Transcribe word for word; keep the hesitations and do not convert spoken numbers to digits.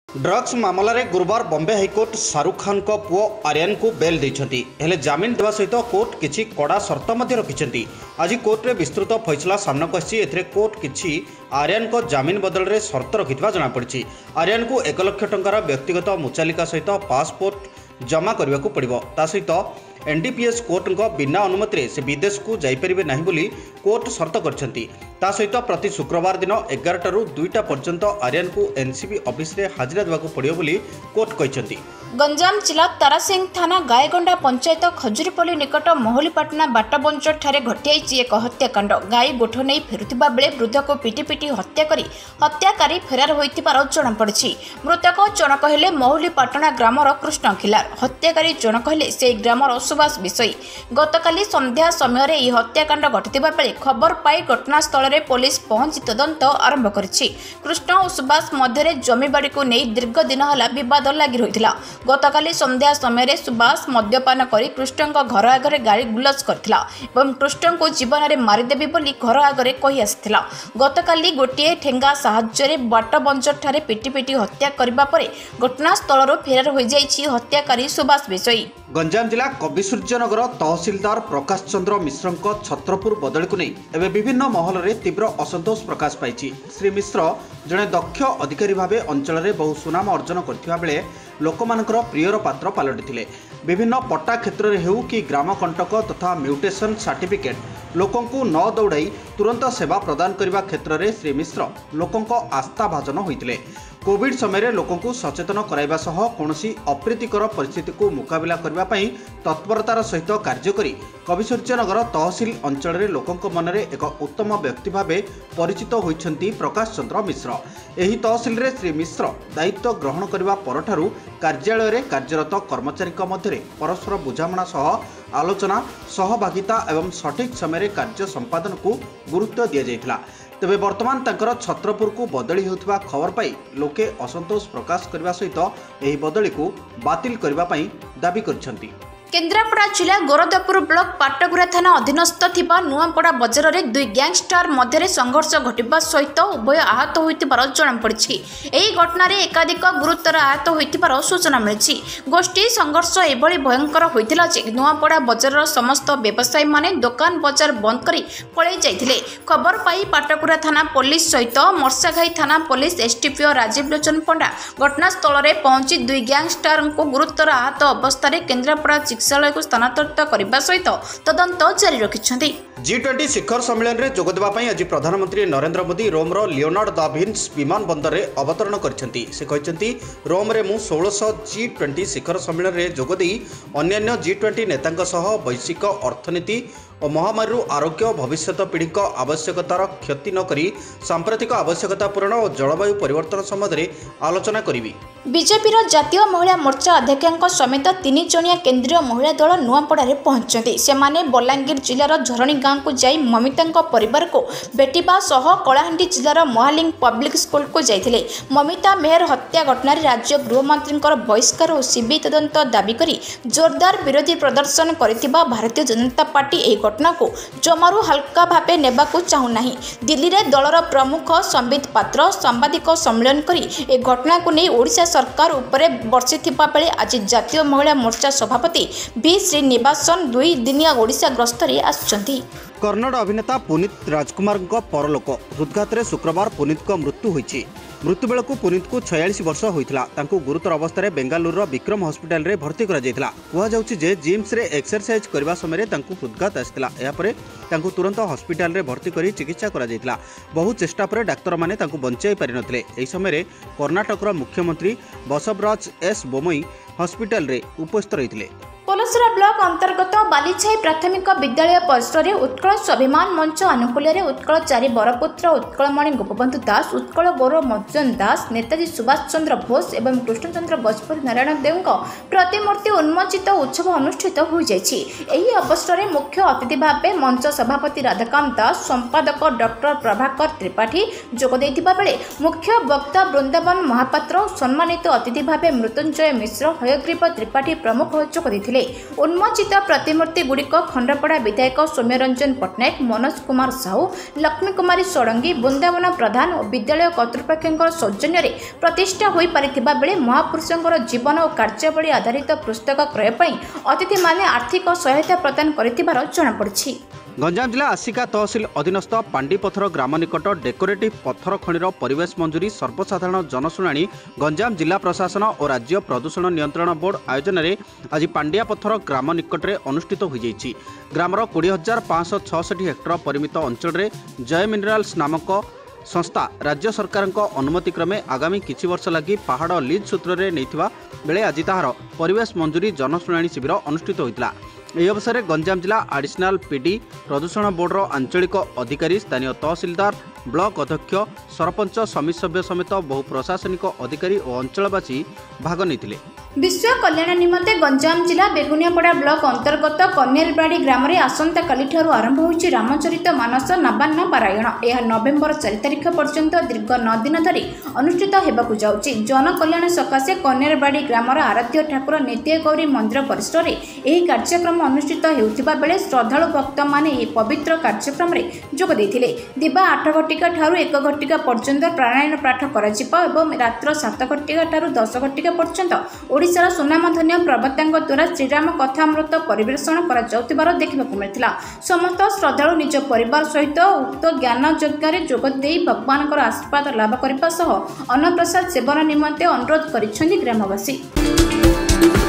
Drugs मामलें गुरुवार Bombay high court Shahrukh Khan को पुओ आर्यन को बेल देइछंती। हेले जामिन देवा सहित कोर्ट किछि कड़ा शर्त मध्ये रखिछंती। आज कोर्ट रे विस्तृत फैसला सामना आछि। एथरे कोर्ट किछि आर्यन को जामिन बदल रे शर्त रखिथिबा जଣା पड़िछि। आर्यन को एक लाख टंकार व्यक्तिगत मुचालिका सहित पासपोर्ट जमा करने को पड़िबो। ता सहित एनडीपीएस कोर्ट को बिना अनुमति से विदेश को जाइपारे नहीं बोली कोर्ट शर्त करछंती। ता सहित प्रति शुक्रवार दिन एगारटा रु दुईटा पर्यंत आर्यन को एनसीबी ऑफिस रे हाजिरा देवाक पड़िबो बोली कोर्ट कहछंती। गंजाम जिला तारासिंह थाना गायगंडा पंचायत खजुरीपल्ली निकट महलीपाटना बाटबंचर ठारे घटियाई एक हत्याकांड। गाई गोठ नहीं फेरुथिबा बेले वृद्ध को पिटी पिटी हत्या करी हत्याकारी फेरार होइतिबार जଣା पड़िछि। मृतक जनक हेले महलीपाटना ग्रामर कृष्ण खिलार। हत्याकारी जनक हेले से ग्रामर सुभाष विषयी। गतकाली संध्या समय यह हत्याकांड घटिथिबा बेले खबर पाई घटनास्थल रे पुलिस पहुंची तदंत आरंभ करिछि। कृष्ण और सुभाष मध्य जमीबाड़ी को नहीं दीर्घ दिन हला विवाद लागि रहिथिला। गतकाली संध्या समय सुभाष मद्यपान करी कृष्ण घर आगे गाड़ी गुलज करथिला एवं कृष्ण को जीवन में मारिदेवी बोली घर आगे कही आसिथिला। गतकाली गोटे ठेंगा साहाय्य बाटबंचर ठारे पिटी पिटी हत्या करबा परे घटनास्थल फेरार हो जाइछि हत्याकारी सुभाष विषयी। गंजाम जिला कविसूर्यनगर तहसिलदार प्रकाश चंद्र मिश्र छत्रपुर बदली को नहीं एवं विभिन्न महल में तीव्र असंतोष प्रकाश पाई। श्री मिश्र जड़े दक्ष अधिकारी भाव अंचल में बहु सुनाम अर्जन करथिबा बेले लोकमानकर प्रियर पात्र पलटिथिले। विभिन्न पट्टा क्षेत्र में हेउ कि ग्राम कंटक तथा म्यूटेशन सर्टिफिकेट लोकों को न दौड़ाई तुरंत सेवा प्रदान करने क्षेत्र में श्री मिश्र लोकों आस्था भाजन होते। कोविड समय लोकों को सचेतन कराइबा सह कौनसी अप्रीतिकर परिस्थिति को मुकाबला करने तत्परतार सहित कार्य करी कविसूर्यनगर तहसिल अंचल में लोकों मन में एक उत्तम व्यक्ति भाव परिचित होइछंती प्रकाश चंद्र मिश्र। एही तहसिल रे श्री मिश्र दायित्व ग्रहण करने परठारु कार्यालय रे कार्यरत कर्मचारी मध्य परस्पर बुझामणा सह आलोचना सहभागिता एवं सठिक समय कार्य संपादन को गुरुत्व दि जाइथिला। तेबे वर्तमान तांकर छत्रपुर को बदली होउथबा खबर पाई लोके असंतोष प्रकाश करने सहित एही बदली को बातिल करबा पई दाबी करछंती। केन्द्रापड़ा जिला गोरदापुर ब्लॉक पाटगुरा थाना अधीनस्थ थिबा नुआपड़ा बजार में दुई गैंगस्टर मध्य संघर्ष घटिबा सहित उभय आहत होइतिबार जଣା पड़िछि। एही घटना एकाधिक गुरुतर आहत होइतिबार सूचना मिलिछि। गोष्ठी संघर्ष एभली भयंकर होइतिला जे नुआपड़ा बजार समस्त व्यवसायी माने दुकान बजार बंद करी पळै जाइथिले। खबर पाई पाटगुरा थाना पुलिस सहित मर्साघाई थाना पुलिस एसटीपीओ राजीव लोचन पंडा घटनास्थल में पहुंची दुई गैंगस्टर को गुरुतर आहत अवस्था केन्द्रापड़ा चिकित्सालय को स्थानांतरित करने सहित तदंत जारी रखिछन्ति। जी ट्वेंटी शिखर सम्मेलन में जोगदेवा आज प्रधानमंत्री नरेंद्र मोदी रोमर लियोनार्डो दा विंसी विमान बंदर में अवतरण करछन्ति। से कहछन्ति रोम रे मु सोलह जी ट्वेंटी शिखर सम्मेलन में जोगदे अन्यान्य जी ट्वेंटी नेतांक सह वैश्विक अर्थनीति और महामारी आरोग्य भविष्यत पीढ़ी आवश्यकतार क्षति न करी सांप्रतिक आवश्यकता पूरण और जलवायु परिवर्तन संबंध आलोचना करी। बीजेपी जातीय महिला मोर्चा अध्यक्ष समेत तीन जणिया केंद्रीय महिला दल नुआपड़ा पहुंचते। सेमाने बलांगीर जिलार झरणी गांव को जाई ममिता परिवार को भेटिबा सह कलाहांडी जिलार महालिंग पब्लिक स्कूल को जाइथिले। ममिता मेहर हत्या घटना राज्य गृहमंत्री बहिष्कार और सीबीआई तदंत दाबी करी जोरदार विरोधी प्रदर्शन करथिबा भारतीय जनता पार्टी एही घटना को जमारू हल्का भावे नेबाकू चाहूना। दिल्ली में दलर प्रमुख संबित पात्र सांबादिक सम्मेलन करी ए घटना को नहीं ओडिशा सरकार उपरे बर्षिथिबा बेले आज जातीय महिला मोर्चा सभापति बी श्रीनिवासन दुई दिनिया ओडिशा गस्तरे आसुछन्ति। कन्नड़ अभिनेता पुनीत राजकुमार परलोक हृदघात रे शुक्रवार पुनीत को मृत्यु होइछि। मृत्यु बेलू पुनीत को छयालीस वर्ष होइथिला। तांको गुरुतर अवस्था बेंगालुरु विक्रम हॉस्पिटल रे भर्ती करा जायतिला। कुहा जाउछि जे जिम्स रे एक्सरसाइज करबा समय तांको हृदघात आसितिला। एहा परे तांको तुरंत हॉस्पिटल रे भर्ती करी चिकित्सा करा जायतिला। बहु चेष्टा परे डाक्टर माने तांको बंचाई पारि नथिले। एही समय रे कर्नाटक रो मुख्यमंत्री बसवराज एस बोमई हॉस्पिटल रे उपस्थित रहिथिले। पलसरा ब्लॉक अंतर्गत बालीछाई प्राथमिक विद्यालय परिसर में उत्कल स्वाभिमान मंच आनुकूल्य उत्कल चारि बरपुत्र उत्कलमणि गोपबंधु दास उत्कल गौरव मज्जन दास नेताजी सुभाष चंद्र बोस एवं कृष्णचंद्र गजपति नारायण देव प्रतिमूर्ति उन्मोचित उत्सव अनुष्ठित हो जाइछि। एही अवसर में मुख्य अतिथि भाव मंच सभापति राधाकांत दास संपादक डॉक्टर प्रभाकर त्रिपाठी जोग देइथिबा बेले मुख्य वक्ता वृंदावन महापात्र सम्मानित अतिथि भाव मृत्युंजय मिश्र हयग्रीव त्रिपाठी प्रमुख जोग देइथिले। उन्मोचित प्रतिमूर्ति गुड़िक खंडपड़ा विधायक सौम्यरंजन पट्टनायक, मनोज कुमार साहू, लक्ष्मी कुमारी षडंगी, बृंदावन प्रधान और विद्यालय कर्तृपक्ष सौजन्य प्रतिष्ठा हो पारिथिबा बेले महापुरुषंकर जीवन और कार्यावली आधारित पुस्तक क्रय पर अतिथि माने आर्थिक सहायता प्रदान करिथिबार जଣାपड़िछि। गंजाम जिला आसिका तहसिल अधीनस्थ पांडीपथर ग्राम निकट डेकोरेटिव पत्थर खणिर परिवेश मंजूरी सर्वसाधारण जनशुणाणी गंजाम जिला प्रशासन और राज्य प्रदूषण नियंत्रण बोर्ड आयोजन में आज पांडियापथर ग्राम निकट में अनुष्ठित हो जाइछि। ग्रामर कोड़े हजार पाँच छठी हेक्टर परिमित अंचल में जय मिनराल्स नामक संस्था राज्य सरकार अनुमति क्रमे आगामी किछि वर्ष लगी पहाड़ लीज सूत्र में नहीं बेले आज ताहार परिवेश मंजूरी जनशुणाणी शिविर अनुष्ठित होता। ଏହି ଅବସରରେ ଗଞ୍ଜାମ ଜିଲ୍ଲା ଆଡିସନାଲ ପିଡି, ପ୍ରଦୂଷଣ ବୋର୍ଡର ଆଞ୍ଚଳିକ ଅଧିକାରୀ, ସ୍ଥାନୀୟ ତହସିଲଦାର, ବ୍ଲକ ଅଧ୍ୟକ୍ଷ, ସରପଞ୍ଚ, ସମିତି ସଭ୍ୟ ସମେତ ବହୁ ପ୍ରଶାସନିକ ଅଧିକାରୀ ଓ ଅଞ୍ଚଳବାସୀ ଭାଗ ନେଇଥିଲେ। विश्व कल्याण निमंते गंजाम जिला बेगुनियापड़ा ब्लॉक अंतर्गत कन्यालबाड़ी ग्राम में आसंता काली ठारू आरंभ होइछि रामचरित मानस नवान्न पारायण। यह नवेम्बर चार तारिख पर्यंत दीर्घ नौ दिन धरी अनुष्ठित हेबाकु जाउछि। जन कल्याण सकाशे कन्यालबाड़ी ग्रामर आराध्य ठाकुर नित्य गौरी मंदिर परिसर में यह कार्यक्रम अनुष्ठित हेउथिबा बेले श्रद्धालु भक्त माने यह पवित्र कार्यक्रम में जोग देथिले। दिबा आठ घटिका ठारू एक घटिका पर्यंत प्राणायाम पाठ कराजिबा एवं रात्र सात घटिका ठारू दस घटिका पर्यंत ओडिशार सुनामधन्य प्रवक्तांक द्वारा श्रीराम कथामृत परिवेषण करा जाउथिबार देखिबाकु मिलिथिला। समस्त श्रद्धालु निज परिवार सहित उक्त ज्ञान यज्ञ जोग देई भगवानकर आशीर्वाद लाभ करने सह अन्नप्रसाद सेवन निमंते अनुरोध करिसेंति ग्रामवासी।